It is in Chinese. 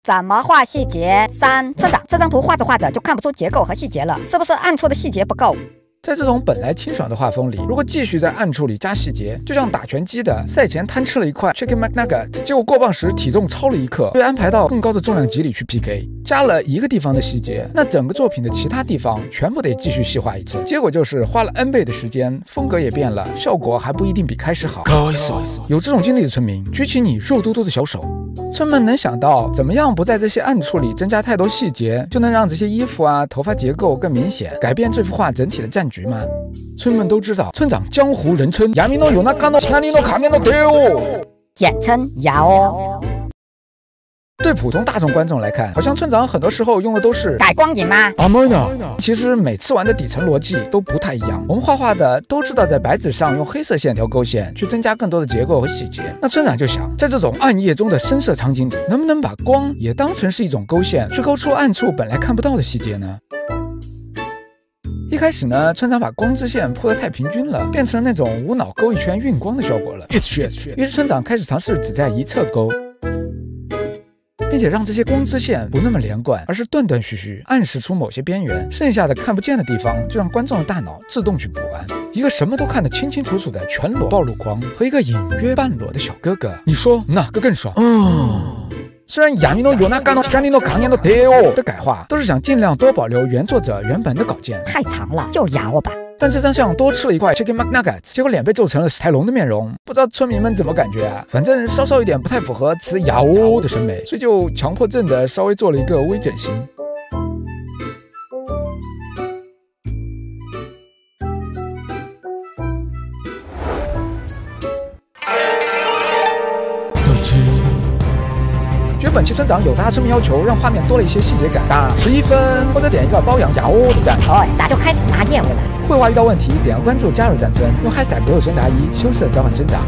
怎么画细节？3，村长，这张图画着画着就看不出结构和细节了，是不是暗处的细节不够？ 在这种本来清爽的画风里，如果继续在暗处里加细节，就像打拳击的赛前贪吃了一块 Chicken McNugget， 结果过磅时体重超了1克，被安排到更高的重量级里去 PK。加了一个地方的细节，那整个作品的其他地方全部得继续细化一次。结果就是花了 N 倍的时间，风格也变了，效果还不一定比开始好。有这种经历的村民，举起你肉嘟嘟的小手。 村们能想到怎么样不在这些暗处里增加太多细节，就能让这些衣服啊、头发结构更明显，改变这幅画整体的战局吗？村们都知道，村长江湖人称ヤミの夜中の光の影の帝王， 简称牙哦。 对普通大众观众来看，好像村长很多时候用的都是改光影吗？ 其实每次玩的底层逻辑都不太一样。我们画画的都知道在白纸上用黑色线条勾线，去增加更多的结构和细节。那村长就想，在这种暗夜中的深色场景里，能不能把光也当成是一种勾线，去勾出暗处本来看不到的细节呢？ 一开始呢，村长把光之线铺得太平均了，变成了那种无脑勾一圈晕光的效果了。于是村长开始尝试只在一侧勾，并且让这些光之线不那么连贯，而是断断续续，暗示出某些边缘，剩下的看不见的地方就让观众的大脑自动去补完。一个什么都看得清清楚楚的全裸暴露狂和一个隐约半裸的小哥哥，你说哪个更爽？虽然ヤミの夜中の光の影の帝王的改画都是想尽量多保留原作者原本的稿件， 太长了，就牙我吧。 但这张像多吃了一块 Chicken McNugget， 结果脸被皱成了史泰龙的面容，不知道村民们怎么感觉啊？反正稍稍有点不太符合此牙哦的审美，所以就强迫症的稍微做了一个微整形。 本期村长有他村民要求，让画面多了一些细节感，打11分，或者点一个包养牙哦的赞。 咋就开始拿业务了？ 绘画遇到问题，点个关注加入战村，用#不有村答疑，羞涩召唤村长。